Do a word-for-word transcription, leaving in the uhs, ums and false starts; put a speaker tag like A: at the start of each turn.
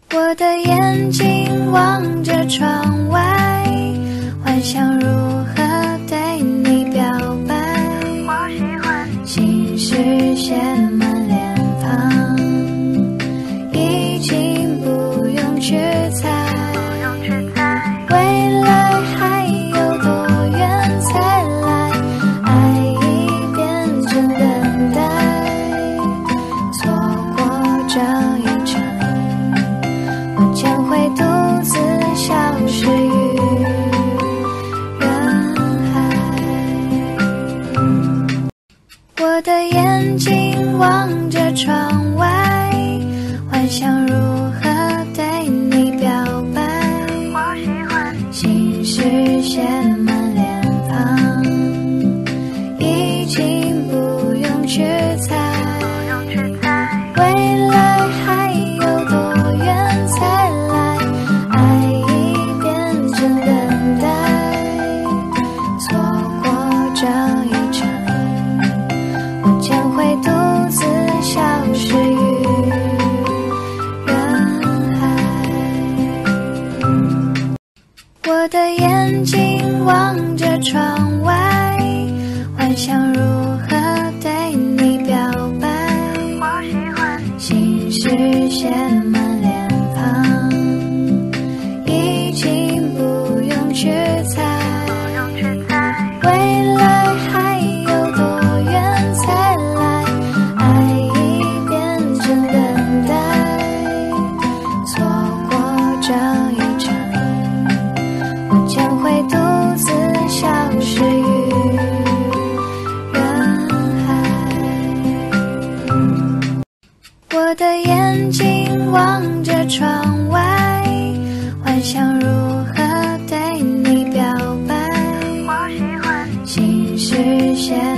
A: 我的眼睛望着窗外，幻想如何对你表白。我喜欢心事写满脸庞，已经不用去猜，未来还有多远才来，爱已变成等待，错过这一程，我将会独自消失于人海。我的眼睛望着窗外，幻想如何对你表白。我喜欢心事写满脸庞，已经不用去猜，未来还有多远才来，爱已变成等待，错过这一程，我将会独自消失于人海。我的眼睛望着窗外，幻想如何对你表白。我喜欢心事写满脸庞，已经不用去猜，未来还有多远才来，爱已变成等待，错过这一程，我将会独自消失于人海。我的眼睛望着窗外，幻想如何对你表白。我喜欢心事写